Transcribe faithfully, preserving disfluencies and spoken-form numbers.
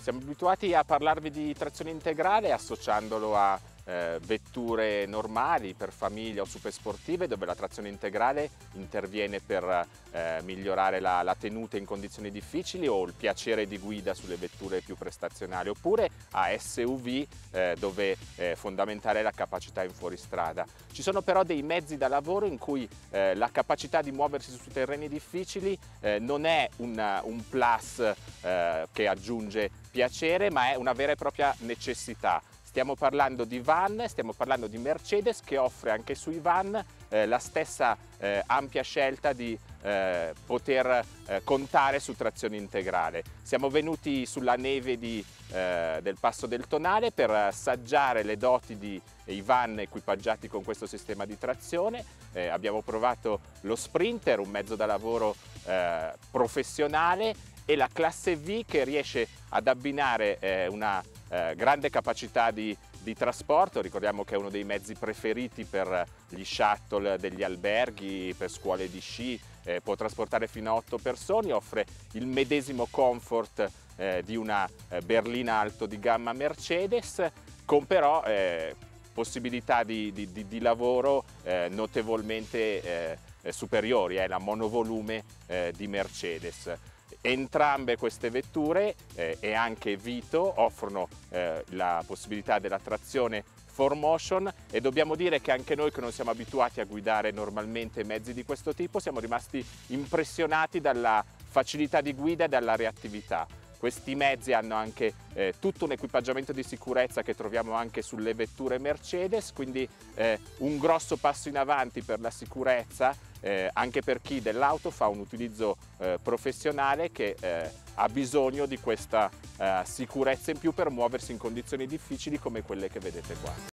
Siamo abituati a parlarvi di trazione integrale associandolo a eh, vetture normali per famiglia o super sportive, dove la trazione integrale interviene per eh, migliorare la, la tenuta in condizioni difficili o il piacere di guida sulle vetture più prestazionali, oppure a S U V eh, dove è fondamentale la capacità in fuoristrada. Ci sono però dei mezzi da lavoro in cui eh, la capacità di muoversi su terreni difficili eh, non è una, un plus eh, che aggiunge piacere, ma è una vera e propria necessità. Stiamo parlando di van, stiamo parlando di Mercedes che offre anche sui van eh, la stessa eh, ampia scelta di eh, poter eh, contare su trazione integrale. Siamo venuti sulla neve di, eh, del Passo del Tonale per assaggiare le doti di i van equipaggiati con questo sistema di trazione. Eh, abbiamo provato lo Sprinter, un mezzo da lavoro eh, professionale, e la classe V che riesce ad abbinare eh, una eh, grande capacità di, di trasporto. Ricordiamo che è uno dei mezzi preferiti per gli shuttle degli alberghi, per scuole di sci, eh, può trasportare fino a otto persone, offre il medesimo comfort eh, di una eh, berlina alto di gamma Mercedes, con però eh, possibilità di, di, di, di lavoro eh, notevolmente eh, superiori, è la monovolume eh, di Mercedes. Entrambe queste vetture eh, e anche Vito offrono eh, la possibilità della trazione four motion, e dobbiamo dire che anche noi, che non siamo abituati a guidare normalmente mezzi di questo tipo, siamo rimasti impressionati dalla facilità di guida e dalla reattività. Questi mezzi hanno anche eh, tutto un equipaggiamento di sicurezza che troviamo anche sulle vetture Mercedes, quindi eh, un grosso passo in avanti per la sicurezza, eh, anche per chi dell'auto fa un utilizzo eh, professionale che eh, ha bisogno di questa eh, sicurezza in più per muoversi in condizioni difficili come quelle che vedete qua.